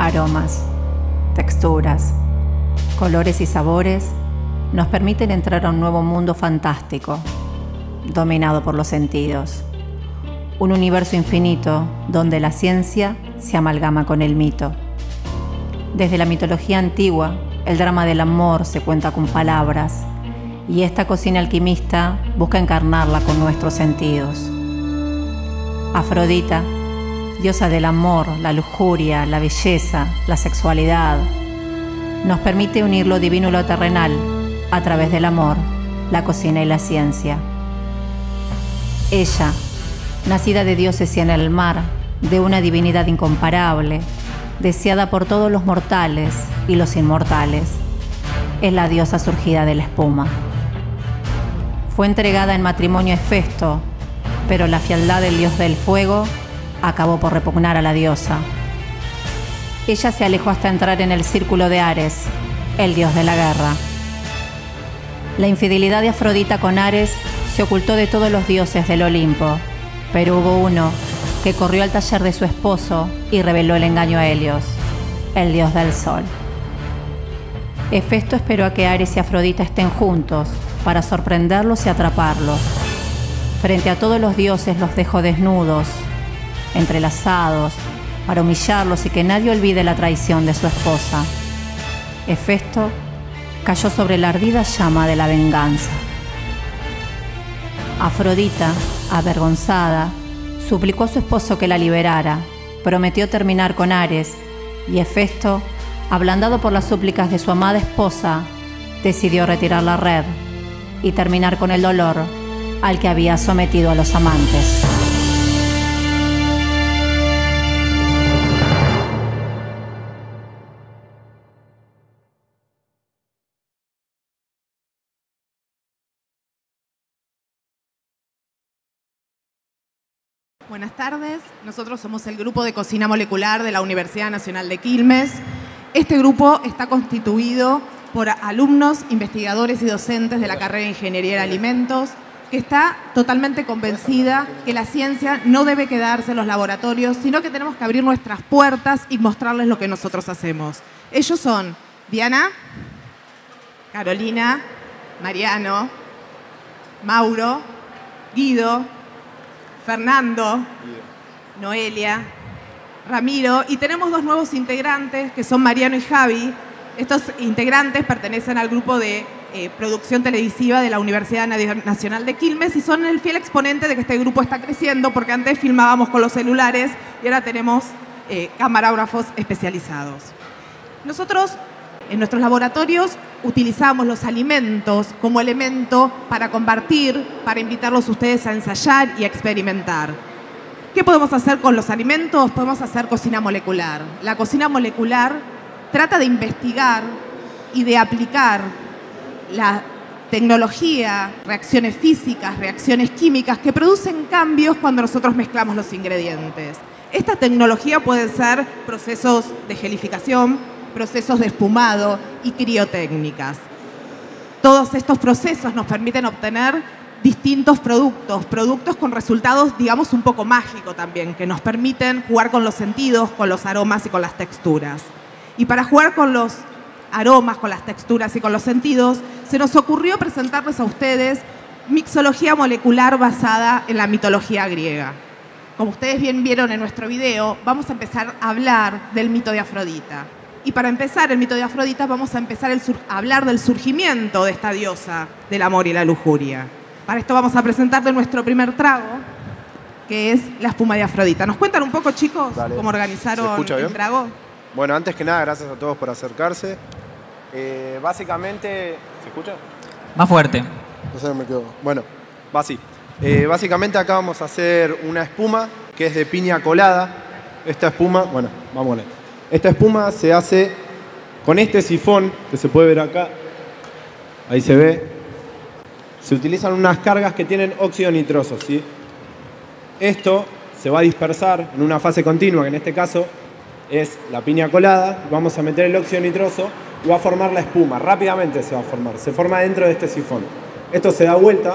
Aromas, texturas, colores y sabores nos permiten entrar a un nuevo mundo fantástico, dominado por los sentidos. Un universo infinito donde la ciencia se amalgama con el mito. Desde la mitología antigua, el drama del amor se cuenta con palabras, y esta cocina alquimista busca encarnarla con nuestros sentidos. Afrodita, diosa del amor, la lujuria, la belleza, la sexualidad, nos permite unir lo divino y lo terrenal a través del amor, la cocina y la ciencia. Ella, nacida de dioses y en el mar, de una divinidad incomparable, deseada por todos los mortales y los inmortales, es la diosa surgida de la espuma. Fue entregada en matrimonio a Hefesto, pero la frialdad del dios del fuego acabó por repugnar a la diosa. Ella se alejó hasta entrar en el círculo de Ares, el dios de la guerra. La infidelidad de Afrodita con Ares se ocultó de todos los dioses del Olimpo, pero hubo uno que corrió al taller de su esposo y reveló el engaño a Helios, el dios del sol. Hefesto esperó a que Ares y Afrodita estén juntos para sorprenderlos y atraparlos. Frente a todos los dioses los dejó desnudos, entrelazados, para humillarlos y que nadie olvide la traición de su esposa. Hefesto cayó sobre la ardida llama de la venganza. Afrodita, avergonzada, suplicó a su esposo que la liberara, prometió terminar con Ares, y Hefesto, ablandado por las súplicas de su amada esposa, decidió retirar la red y terminar con el dolor al que había sometido a los amantes. Buenas tardes, nosotros somos el grupo de cocina molecular de la Universidad Nacional de Quilmes. Este grupo está constituido por alumnos, investigadores y docentes de la carrera de Ingeniería de Alimentos, que está totalmente convencida que la ciencia no debe quedarse en los laboratorios, sino que tenemos que abrir nuestras puertas y mostrarles lo que nosotros hacemos. Ellos son Diana, Carolina, Mariano, Mauro, Guido, Fernando, Noelia, Ramiro, y tenemos dos nuevos integrantes que son Mariano y Javi. Estos integrantes pertenecen al grupo de producción televisiva de la Universidad Nacional de Quilmes y son el fiel exponente de que este grupo está creciendo, porque antes filmábamos con los celulares y ahora tenemos camarógrafos especializados. Nosotros en nuestros laboratorios utilizamos los alimentos como elemento para compartir, para invitarlos a ustedes a ensayar y a experimentar. ¿Qué podemos hacer con los alimentos? Podemos hacer cocina molecular. La cocina molecular trata de investigar y de aplicar la tecnología, reacciones físicas, reacciones químicas que producen cambios cuando nosotros mezclamos los ingredientes. Esta tecnología puede ser procesos de gelificación, procesos de espumado y criotécnicas. Todos estos procesos nos permiten obtener distintos productos con resultados, digamos, un poco mágicos también, que nos permiten jugar con los sentidos, con los aromas y con las texturas. Y para jugar con los aromas, con las texturas y con los sentidos, se nos ocurrió presentarles a ustedes mixología molecular basada en la mitología griega. Como ustedes bien vieron en nuestro video, vamos a empezar a hablar del mito de Afrodita. Y para empezar el mito de Afrodita vamos a empezar a hablar del surgimiento de esta diosa del amor y la lujuria. Para esto vamos a presentarle nuestro primer trago, que es la espuma de Afrodita. ¿Nos cuentan un poco, chicos, cómo organizaron el trago? Bueno, antes que nada, gracias a todos por acercarse. Básicamente... ¿Se escucha? Más fuerte. No sé, me quedo. Bueno, va así. Básicamente acá vamos a hacer una espuma que es de piña colada. Esta espuma, bueno, vamos a ver. Esta espuma se hace con este sifón que se puede ver acá. Ahí se ve. Se utilizan unas cargas que tienen óxido nitroso, ¿sí? Esto se va a dispersar en una fase continua, que en este caso es la piña colada. Vamos a meter el óxido nitroso y va a formar la espuma. Rápidamente se va a formar. Se forma dentro de este sifón. Esto se da vuelta.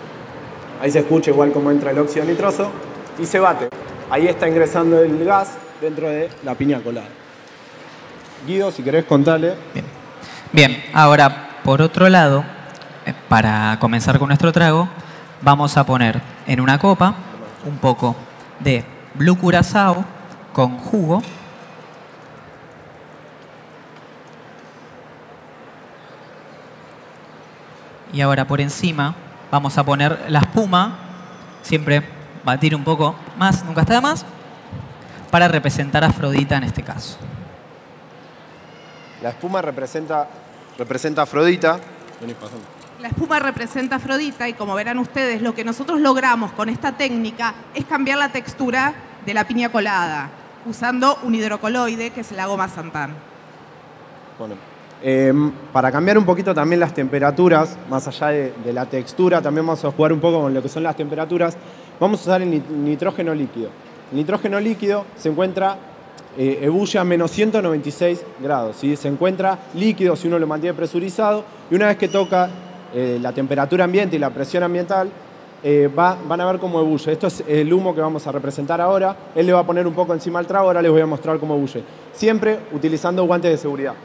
Ahí se escucha igual como entra el óxido nitroso y se bate. Ahí está ingresando el gas dentro de la piña colada. Guido, si querés contarle. Bien, ahora por otro lado, para comenzar con nuestro trago, vamos a poner en una copa un poco de Blue Curazao con jugo. Y ahora por encima vamos a poner la espuma, siempre batir un poco más, nunca está de más, para representar a Afrodita en este caso. La espuma representa a Afrodita. Venís pasando. La espuma representa a Afrodita y como verán ustedes, lo que nosotros logramos con esta técnica es cambiar la textura de la piña colada, usando un hidrocoloide que es la goma Santán. Bueno, para cambiar un poquito también las temperaturas, más allá de la textura, también vamos a jugar un poco con lo que son las temperaturas. Vamos a usar el nitrógeno líquido. El nitrógeno líquido se encuentra, ebulle a menos 196 grados. ¿Sí? Se encuentra líquido si uno lo mantiene presurizado y una vez que toca la temperatura ambiente y la presión ambiental, van a ver cómo ebulle. Esto es el humo que vamos a representar ahora. Él le va a poner un poco encima al trago, ahora les voy a mostrar cómo ebulle. Siempre utilizando guantes de seguridad.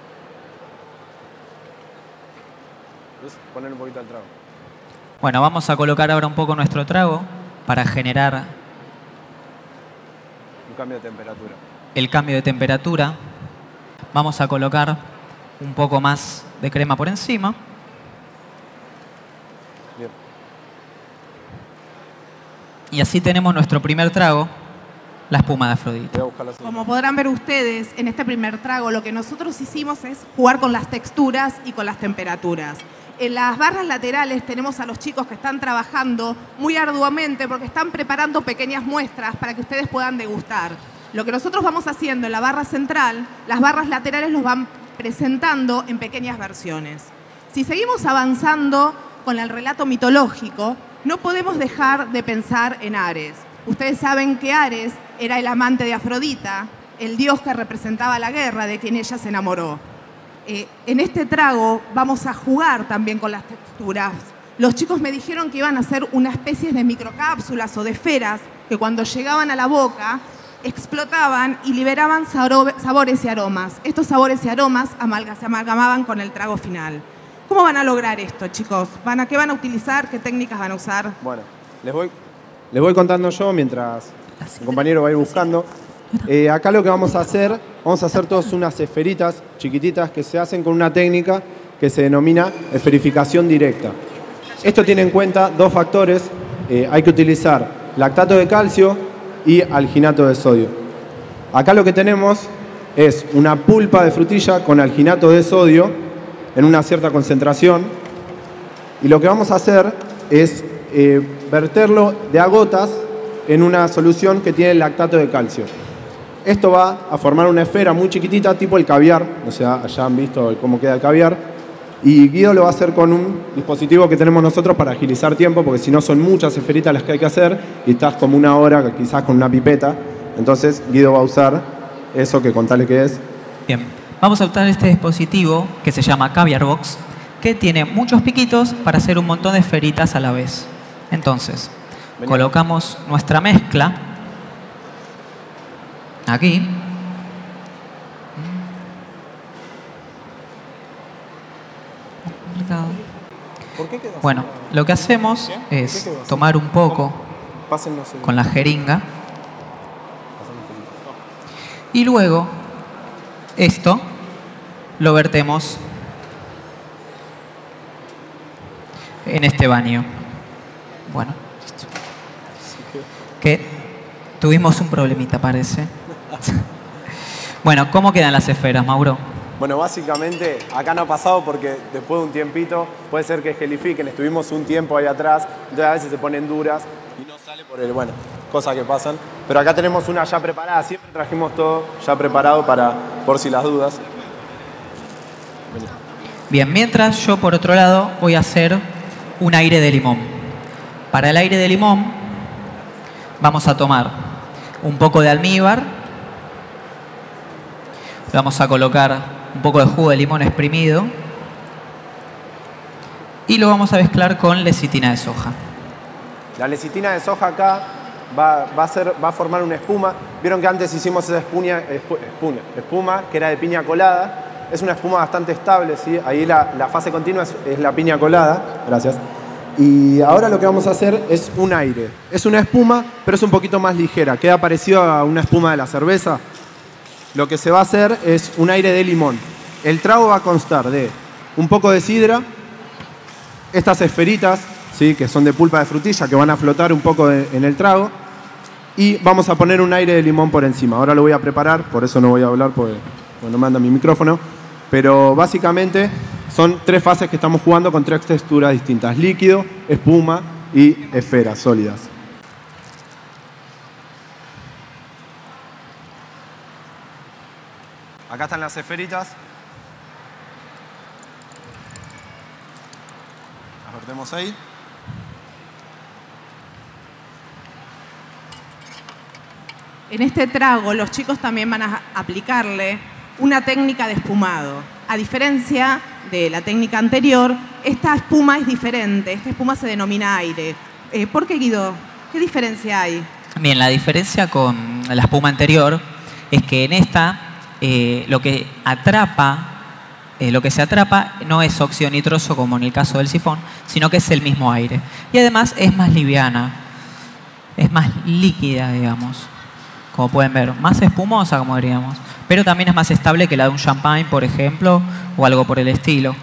Poner un poquito al trago. Bueno, vamos a colocar ahora un poco nuestro trago para generar un cambio de temperatura. El cambio de temperatura. Vamos a colocar un poco más de crema por encima. Bien. Y así tenemos nuestro primer trago, la espuma de Afrodita. Como podrán ver ustedes, en este primer trago lo que nosotros hicimos es jugar con las texturas y con las temperaturas. En las barras laterales tenemos a los chicos que están trabajando muy arduamente porque están preparando pequeñas muestras para que ustedes puedan degustar. Lo que nosotros vamos haciendo en la barra central, las barras laterales los van presentando en pequeñas versiones. Si seguimos avanzando con el relato mitológico, no podemos dejar de pensar en Ares. Ustedes saben que Ares era el amante de Afrodita, el dios que representaba la guerra, de quien ella se enamoró. En este trago vamos a jugar también con las texturas. Los chicos me dijeron que iban a hacer una especie de microcápsulas o de esferas que cuando llegaban a la boca explotaban y liberaban sabores y aromas. Estos sabores y aromas se amalgamaban con el trago final. ¿Cómo van a lograr esto, chicos? ¿Qué van a utilizar? ¿Qué técnicas van a usar? Bueno, les voy contando yo mientras mi compañero va a ir buscando. Acá lo que vamos a hacer todos unas esferitas chiquititas que se hacen con una técnica que se denomina esferificación directa. Esto tiene en cuenta dos factores. Hay que utilizar lactato de calcio y alginato de sodio. Acá lo que tenemos es una pulpa de frutilla con alginato de sodio en una cierta concentración. Y lo que vamos a hacer es verterlo de a gotas en una solución que tiene lactato de calcio. Esto va a formar una esfera muy chiquitita, tipo el caviar. O sea, allá han visto cómo queda el caviar. Y Guido lo va a hacer con un dispositivo que tenemos nosotros para agilizar tiempo, porque si no son muchas esferitas las que hay que hacer y estás como una hora quizás con una pipeta. Entonces Guido va a usar eso, que contale qué es. Bien, vamos a usar este dispositivo que se llama Caviar Box, que tiene muchos piquitos para hacer un montón de esferitas a la vez. Entonces, colocamos nuestra mezcla aquí. Bueno, lo que hacemos es tomar un poco con la jeringa y luego esto lo vertemos en este baño. Bueno, listo. Que tuvimos un problemita, parece. Bueno, ¿cómo quedan las esferas, Mauro? Bueno, básicamente acá no ha pasado porque después de un tiempito puede ser que gelifiquen. Estuvimos un tiempo ahí atrás, entonces a veces se ponen duras y no sale por el, bueno, cosas que pasan. Pero acá tenemos una ya preparada, siempre trajimos todo ya preparado por si las dudas. Bien, mientras yo por otro lado voy a hacer un aire de limón. Para el aire de limón vamos a tomar un poco de almíbar, vamos a colocar un poco de jugo de limón exprimido y lo vamos a mezclar con lecitina de soja. La lecitina de soja acá va a formar una espuma. Vieron que antes hicimos esa espuma que era de piña colada. Es una espuma bastante estable, ¿sí? Ahí la fase continua es la piña colada. Gracias. Y ahora lo que vamos a hacer es un aire. Es una espuma, pero es un poquito más ligera. Queda parecido a una espuma de la cerveza. Lo que se va a hacer es un aire de limón. El trago va a constar de un poco de sidra, estas esferitas, ¿sí? Que son de pulpa de frutilla, que van a flotar un poco en el trago, y vamos a poner un aire de limón por encima. Ahora lo voy a preparar, por eso no voy a hablar porque no me anda mi micrófono, pero básicamente son 3 fases que estamos jugando con 3 texturas distintas: líquido, espuma y esferas sólidas. Acá están las esferitas. Las vertemos ahí. En este trago los chicos también van a aplicarle una técnica de espumado. A diferencia de la técnica anterior, esta espuma es diferente. Esta espuma se denomina aire. ¿Por qué, Guido? ¿Qué diferencia hay? Bien, la diferencia con la espuma anterior es que en esta lo que se atrapa no es óxido nitroso como en el caso del sifón, sino que es el mismo aire. Y además es más liviana, es más líquida, digamos. Como pueden ver, más espumosa, como diríamos. Pero también es más estable que la de un champagne, por ejemplo, o algo por el estilo.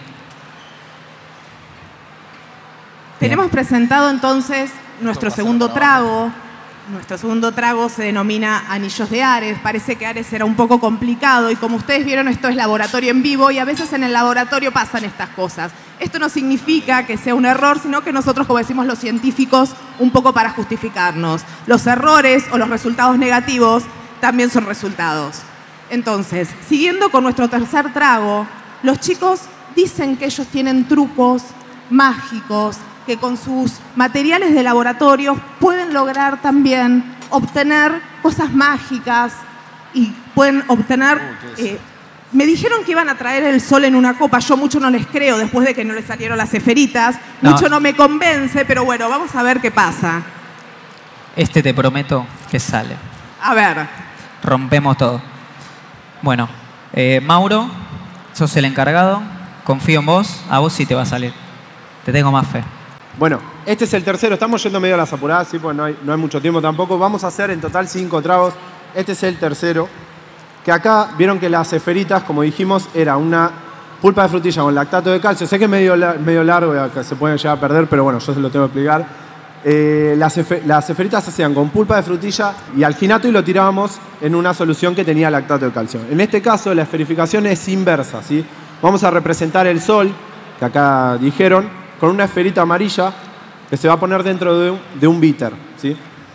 Tenemos presentado entonces nuestro segundo trago. Nuestro segundo trago se denomina Anillos de Ares. Parece que Ares era un poco complicado y como ustedes vieron, esto es laboratorio en vivo y a veces en el laboratorio pasan estas cosas. Esto no significa que sea un error, sino que nosotros, como decimos los científicos, un poco para justificarnos. Los errores o los resultados negativos también son resultados. Entonces, siguiendo con nuestro tercer trago, los chicos dicen que ellos tienen trucos mágicos, que con sus materiales de laboratorio pueden lograr también obtener cosas mágicas y pueden obtener... me dijeron que iban a traer el sol en una copa. Yo mucho no les creo después de que no les salieron las esferitas. No. Mucho no me convence, pero bueno, vamos a ver qué pasa. Este te prometo que sale. A ver. Rompemos todo. Bueno, Mauro, sos el encargado. Confío en vos. A vos sí te va a salir. Te tengo más fe. Bueno, este es el tercero. Estamos yendo medio a las apuradas, ¿sí? Porque no hay mucho tiempo tampoco. Vamos a hacer en total 5 tragos. Este es el tercero. Que acá vieron que las esferitas, como dijimos, era una pulpa de frutilla con lactato de calcio. Sé que es medio largo y acá se pueden llegar a perder, pero bueno, yo se lo tengo que explicar. Las esferitas se hacían con pulpa de frutilla y alginato y lo tirábamos en una solución que tenía lactato de calcio. En este caso, la esferificación es inversa, ¿sí? Vamos a representar el sol, que acá dijeron, con una esferita amarilla que se va a poner dentro de un bitter, ¿sí?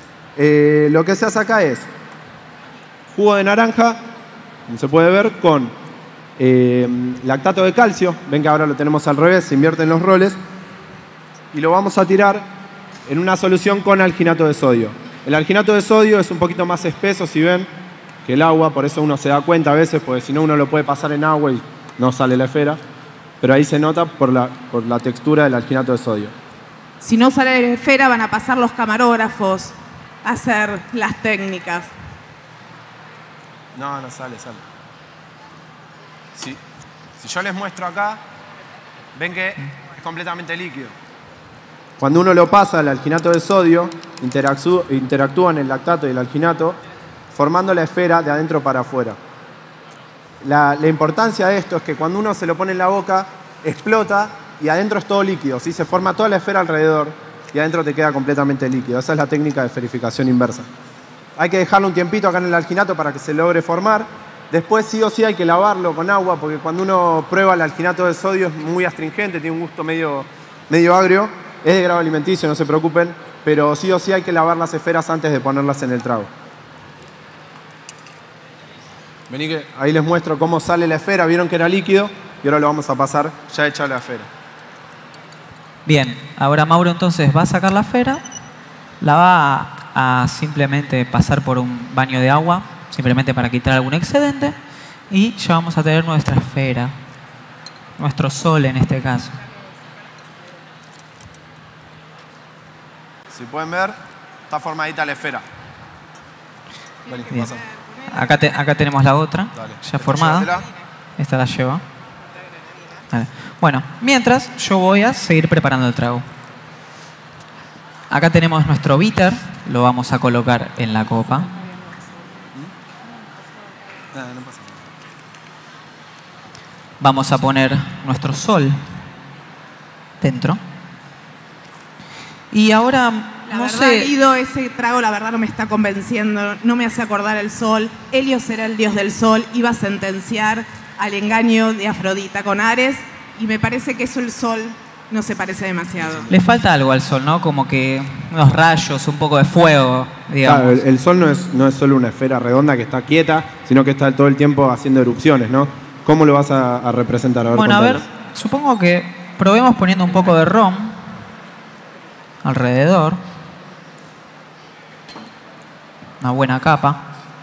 Lo que se hace acá es jugo de naranja, como se puede ver, con lactato de calcio. Ven que ahora lo tenemos al revés, se invierten los roles. Y lo vamos a tirar en una solución con alginato de sodio. El alginato de sodio es un poquito más espeso, si ven, que el agua. Por eso uno se da cuenta a veces, porque si no uno lo puede pasar en agua y no sale la esfera. Pero ahí se nota por la textura del alginato de sodio. Si no sale la esfera, van a pasar los camarógrafos a hacer las técnicas. No sale. Si yo les muestro acá, ven que es completamente líquido. Cuando uno lo pasa, el alginato de sodio interactúan el lactato y el alginato, formando la esfera de adentro para afuera. La importancia de esto es que cuando uno se lo pone en la boca, explota y adentro es todo líquido, ¿sí? Se forma toda la esfera alrededor y adentro te queda completamente líquido. Esa es la técnica de esferificación inversa. Hay que dejarlo un tiempito acá en el alginato para que se logre formar. Después sí o sí hay que lavarlo con agua porque cuando uno prueba el alginato de sodio es muy astringente, tiene un gusto medio agrio. Es de grado alimenticio, no se preocupen, pero sí o sí hay que lavar las esferas antes de ponerlas en el trago. Vení que ahí les muestro cómo sale la esfera. Vieron que era líquido y ahora lo vamos a pasar ya hecha la esfera. Bien, ahora Mauro entonces va a sacar la esfera, la va a simplemente pasar por un baño de agua, simplemente para quitar algún excedente, y ya vamos a tener nuestra esfera, nuestro sol en este caso. Si pueden ver, está formadita la esfera. Vení, Bien. pasa. Acá tenemos la otra, Dale. ya formada. Llévatela. Esta la lleva. Vale. Bueno, mientras yo voy a seguir preparando el trago. Acá tenemos nuestro bitter, lo vamos a colocar en la copa. No pasa nada. Vamos a poner nuestro sol dentro. Y ahora, La no verdad, sé, Guido, ese trago la verdad no me está convenciendo, no me hace acordar el sol. Helios era el dios del sol, iba a sentenciar al engaño de Afrodita con Ares y me parece que eso el sol no se parece demasiado. le falta algo al sol, ¿no? Como que unos rayos, un poco de fuego, digamos. Claro, el Sol no es solo una esfera redonda que está quieta, sino que está todo el tiempo haciendo erupciones, ¿no? ¿Cómo lo vas a representar? Bueno, a ver, contanos. supongo que probemos poniendo un poco de ron alrededor. Una buena capa.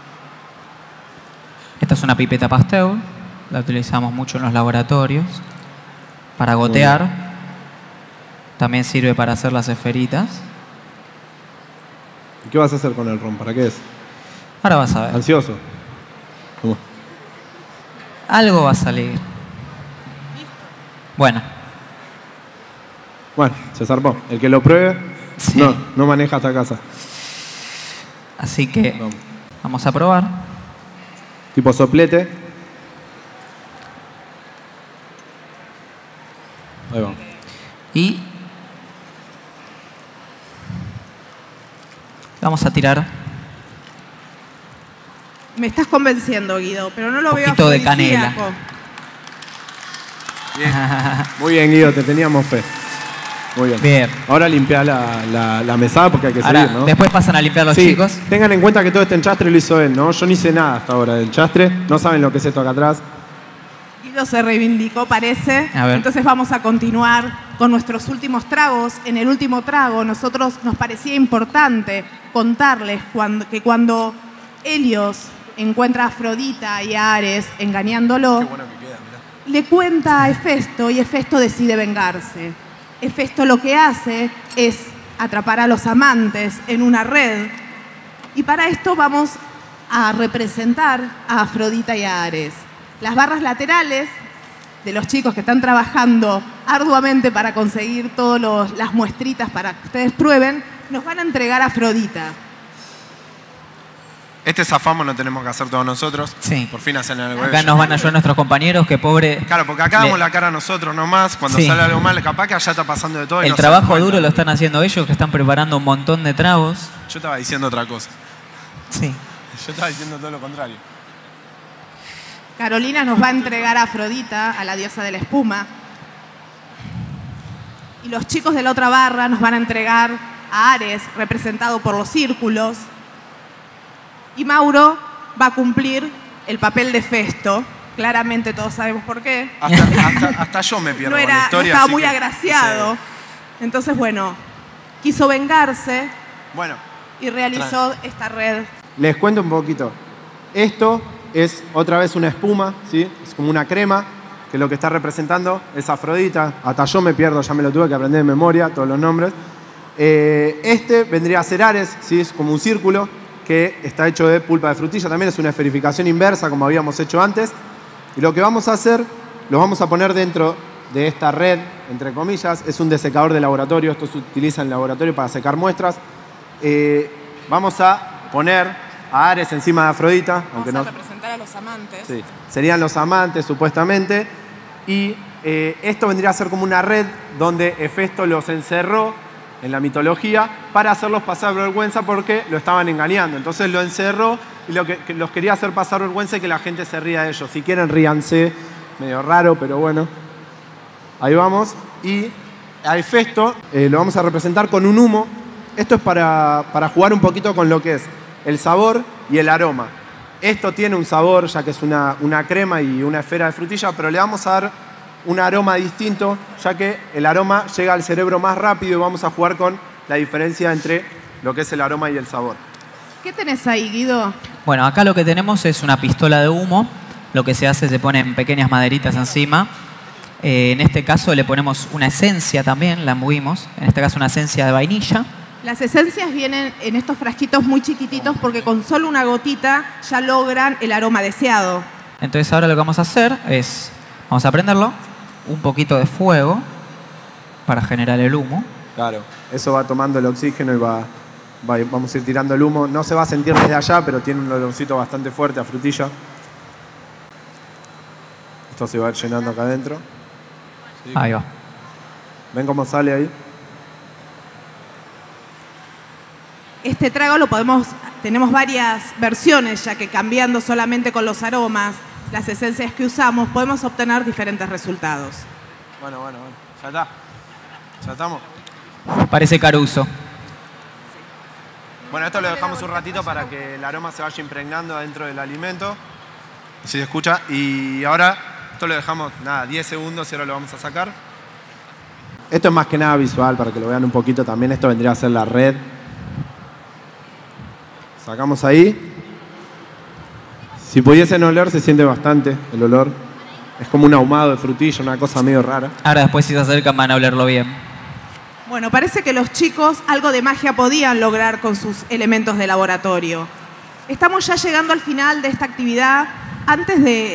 Esta es una pipeta Pasteur. La utilizamos mucho en los laboratorios para gotear. También sirve para hacer las esferitas. ¿Y qué vas a hacer con el ron? ¿Para qué es? Ahora vas a ver. ¿Ansioso? ¿Cómo? Algo va a salir. Bueno, Bueno, se zarpó. El que lo pruebe, Sí. no maneja hasta casa. así que Vamos. vamos a probar. Tipo soplete. Ahí vamos. Y vamos a tirar Me estás convenciendo, Guido, pero no lo Un veo poquito de afrodisíaco. Muy bien, Guido, te teníamos fe. Muy bien. Bien. Ahora limpia la mesada porque hay que Ahora, seguir, ¿no? después pasan a limpiar los Sí, chicos. tengan en cuenta que todo este enchastre lo hizo él, ¿no? Yo no hice nada hasta ahora del enchastre. No saben lo que es esto acá atrás. Guido se reivindicó, parece. A ver. Entonces vamos a continuar con nuestros últimos tragos. En el último trago, nos parecía importante contarles que cuando Helios encuentra a Afrodita y a Ares engañándolo, le cuenta a Hefesto y Hefesto decide vengarse. Hefesto lo que hace es atrapar a los amantes en una red y para esto vamos a representar a Afrodita y a Ares. Las barras laterales de los chicos que están trabajando arduamente para conseguir todas las muestritas para que ustedes prueben, nos van a entregar a Afrodita. Este zafamo lo tenemos que hacer todos nosotros. Sí. Por fin hacen algo Acá ellos. nos van a ayudar nuestros compañeros, que pobre... Claro, porque acá Le- damos la cara a nosotros nomás. Cuando Sí. sale algo mal, capaz que allá está pasando de todo. y El no se trabajo dan cuenta. duro lo están haciendo ellos, que están preparando un montón de tragos. Yo estaba diciendo otra cosa. Sí. Yo estaba diciendo todo lo contrario. Carolina nos va a entregar a Afrodita, a la diosa de la espuma. Y los chicos de la otra barra nos van a entregar a Ares, representado por los círculos. Y Mauro va a cumplir el papel de Festo. Claramente todos sabemos por qué. Hasta yo me pierdo No, con la no historia. estaba así muy que- agraciado. Entonces, bueno, quiso vengarse Sí. Bueno, y realizó esta red. les cuento un poquito. Esto es otra vez una espuma, ¿sí? Es como una crema, que lo que está representando es Afrodita. Hasta yo me pierdo, ya me lo tuve que aprender de memoria, todos los nombres. Este vendría a ser Ares, ¿sí? Es como un círculo que está hecho de pulpa de frutilla. También es una esferificación inversa, como habíamos hecho antes. Y lo que vamos a hacer, lo vamos a poner dentro de esta red, entre comillas. Es un desecador de laboratorio. Esto se utiliza en laboratorio para secar muestras. Vamos a poner a Ares encima de Afrodita, aunque no... representar a los amantes. Sí. Serían los amantes, supuestamente. Y esto vendría a ser como una red donde Hefesto los encerró en la mitología para hacerlos pasar vergüenza porque lo estaban engañando. Entonces lo encerró y que los quería hacer pasar vergüenza y que la gente se ría de ellos. Si quieren, ríanse. Medio raro, pero bueno. Ahí vamos. Y a Hefesto lo vamos a representar con un humo. Esto es para jugar un poquito con lo que es el sabor y el aroma. Esto tiene un sabor, ya que es una crema y una esfera de frutilla, pero le vamos a dar un aroma distinto, ya que el aroma llega al cerebro más rápido y vamos a jugar con la diferencia entre lo que es el aroma y el sabor. ¿Qué tenés ahí, Guido? Bueno, acá lo que tenemos es una pistola de humo. Lo que se hace, se ponen pequeñas maderitas encima. En este caso le ponemos una esencia también, la embuimos. En este caso una esencia de vainilla. Las esencias vienen en estos frasquitos muy chiquititos porque con solo una gotita ya logran el aroma deseado. Entonces ahora lo que vamos a hacer es, vamos a prenderlo, un poquito de fuego para generar el humo. Claro. Eso va tomando el oxígeno y vamos a ir tirando el humo. No se va a sentir desde allá, pero tiene un olorcito bastante fuerte a frutilla. Esto se va a ir llenando acá adentro. Sí. Ahí va. ¿Ven cómo sale ahí? Este trago tenemos varias versiones, ya que cambiando solamente con los aromas, las esencias que usamos, podemos obtener diferentes resultados. Bueno. Ya está. ¿Ya estamos? Parece Caruso. Bueno, esto lo dejamos un ratito para que el aroma se vaya impregnando adentro del alimento. Si se escucha. Y ahora esto lo dejamos, 10 segundos y ahora lo vamos a sacar. Esto es más que nada visual, para que lo vean un poquito también. Esto vendría a ser la red. Sacamos ahí. Si pudiesen oler, se siente bastante el olor. Es como un ahumado de frutilla, una cosa medio rara. Ahora después si se acercan van a olerlo bien. Bueno, parece que los chicos algo de magia podían lograr con sus elementos de laboratorio. Estamos ya llegando al final de esta actividad. Antes de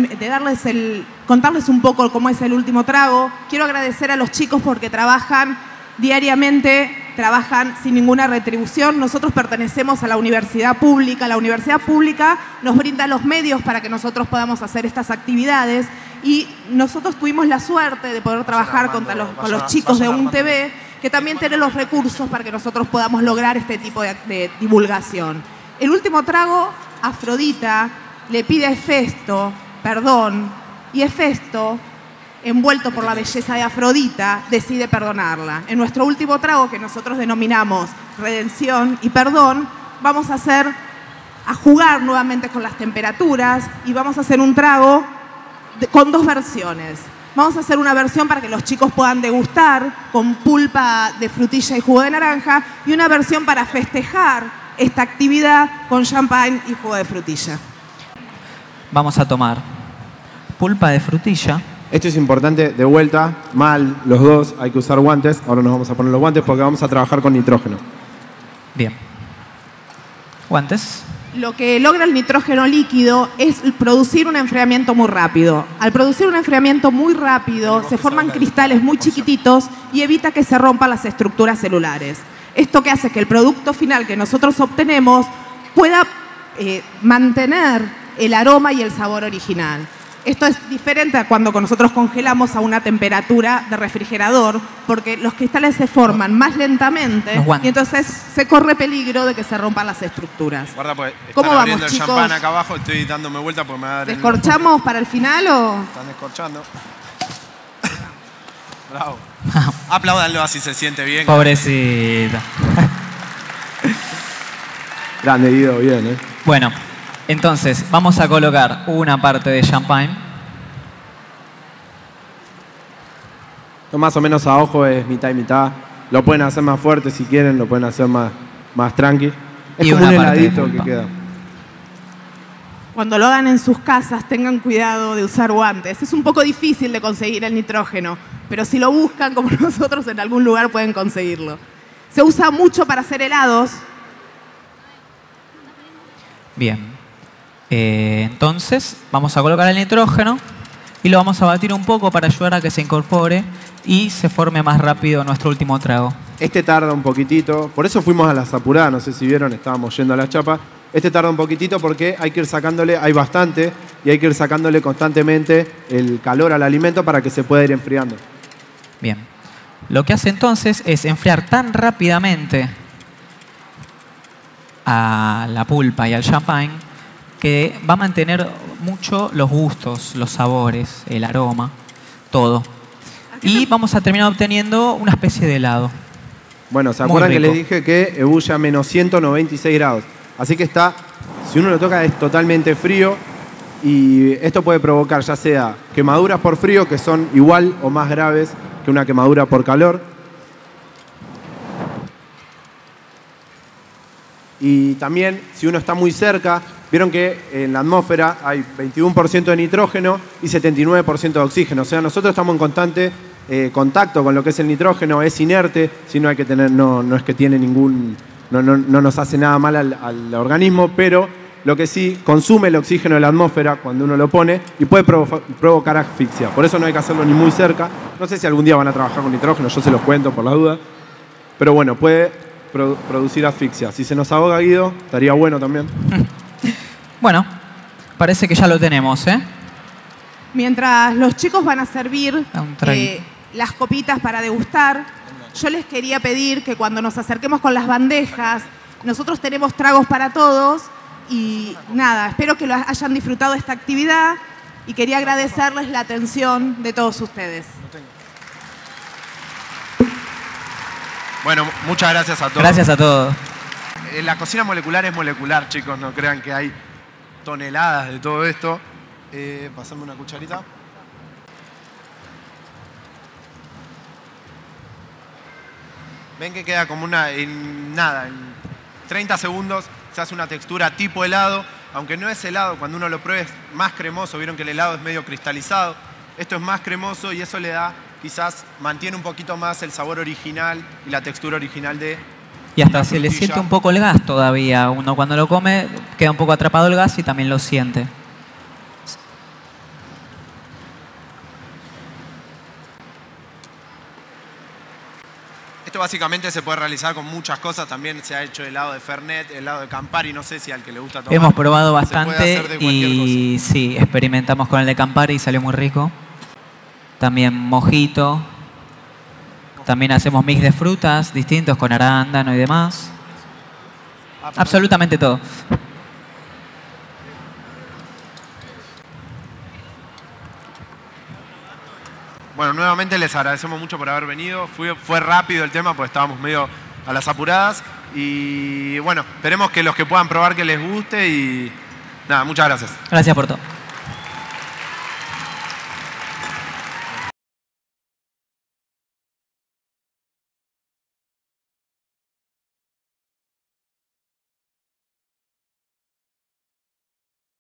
contarles un poco cómo es el último trago, quiero agradecer a los chicos porque trabajan diariamente, trabajan sin ninguna retribución. Nosotros pertenecemos a la universidad pública. La universidad pública nos brinda los medios para que nosotros podamos hacer estas actividades y nosotros tuvimos la suerte de poder trabajar con los chicos de UNTV, que también tienen los recursos para que nosotros podamos lograr este tipo de divulgación. El último trago, Afrodita le pide a Hefesto perdón y Hefesto, envuelto por la belleza de Afrodita, decide perdonarla. En nuestro último trago, que nosotros denominamos redención y perdón, vamos a jugar nuevamente con las temperaturas y vamos a hacer un trago con dos versiones. Vamos a hacer una versión para que los chicos puedan degustar con pulpa de frutilla y jugo de naranja y una versión para festejar esta actividad con champagne y jugo de frutilla. Vamos a tomar pulpa de frutilla. Esto es importante, de vuelta, mal los dos, hay que usar guantes. Ahora nos vamos a poner los guantes porque vamos a trabajar con nitrógeno. Bien. Guantes. Lo que logra el nitrógeno líquido es producir un enfriamiento muy rápido. Al producir un enfriamiento muy rápido, se forman cristales muy chiquititos y evita que se rompan las estructuras celulares. Esto que hace que el producto final que nosotros obtenemos pueda mantener el aroma y el sabor original. Esto es diferente a cuando nosotros congelamos a una temperatura de refrigerador, porque los cristales se forman más lentamente y entonces se corre peligro de que se rompan las estructuras. Guarda, pues, ¿Cómo vamos, el chicos? champán acá abajo, estoy dándome vuelta porque me va a dar ¿Descorchamos para el final o...? Están descorchando. Bravo. Apláudanlo así se siente bien. Pobrecita. Grande, Guido, bien, Bueno, entonces vamos a colocar una parte de champagne. Más o menos a ojo es mitad y mitad. Lo pueden hacer más fuerte si quieren, lo pueden hacer más tranqui. Es Y como un una parte de heladito que pulpa. queda. Cuando lo hagan en sus casas, tengan cuidado de usar guantes. Es un poco difícil de conseguir el nitrógeno, pero si lo buscan, como nosotros, en algún lugar pueden conseguirlo. Se usa mucho para hacer helados. Bien. Entonces vamos a colocar el nitrógeno y lo vamos a batir un poco para ayudar a que se incorpore y se forme más rápido nuestro último trago. Este tarda un poquitito, por eso fuimos a las apuradas, no sé si vieron, estábamos yendo a la chapa. Este tarda un poquitito porque hay que ir sacándole, hay bastante, y hay que ir sacándole constantemente el calor al alimento para que se pueda ir enfriando. Bien. Lo que hace entonces es enfriar tan rápidamente a la pulpa y al champagne que va a mantener mucho los gustos, los sabores, el aroma, todo. Y vamos a terminar obteniendo una especie de helado. Bueno, ¿se Muy acuerdan que rico. les dije que ebulla a menos 196 grados? Así que está, si uno lo toca es totalmente frío y esto puede provocar ya sea quemaduras por frío, que son igual o más graves que una quemadura por calor. Y también, si uno está muy cerca, vieron que en la atmósfera hay 21% de nitrógeno y 79% de oxígeno. O sea, nosotros estamos en constante contacto con lo que es el nitrógeno, es inerte, si no hay que tener, no es que tiene ningún, no nos hace nada mal al organismo, pero lo que sí consume el oxígeno de la atmósfera cuando uno lo pone y puede provocar asfixia. Por eso no hay que hacerlo ni muy cerca. No sé si algún día van a trabajar con nitrógeno, yo se los cuento por la duda. Pero bueno, puede producir asfixia. Si se nos ahoga Guido, estaría bueno también. Bueno, parece que ya lo tenemos, ¿eh? Mientras los chicos van a servir Un traguito. las copitas para degustar, yo les quería pedir que cuando nos acerquemos con las bandejas, nosotros tenemos tragos para todos y nada, espero que lo hayan disfrutado esta actividad y quería agradecerles la atención de todos ustedes. Bueno, muchas gracias a todos. Gracias a todos. La cocina molecular es molecular, chicos, no crean que hay toneladas de todo esto. Pasame una cucharita. Ven que queda como en 30 segundos se hace una textura tipo helado, aunque no es helado, cuando uno lo pruebe es más cremoso. Vieron que el helado es medio cristalizado. Esto es más cremoso y eso le da, quizás mantiene un poquito más el sabor original y la textura original de... Y hasta se le siente un poco el gas todavía. Uno cuando lo come queda un poco atrapado el gas y también lo siente. Esto básicamente se puede realizar con muchas cosas. También se ha hecho helado de Fernet, helado de Campari, no sé si al que le gusta tomar. Hemos probado Se puede bastante hacer de cualquier y sí, experimentamos con el de Campari y salió muy rico. También mojito. También hacemos mix de frutas distintos con arándano y demás. Absolutamente todo. Bueno, nuevamente les agradecemos mucho por haber venido. Fue rápido el tema porque estábamos medio a las apuradas. Y bueno, esperemos que los que puedan probar que les guste y nada, muchas gracias. Gracias por todo.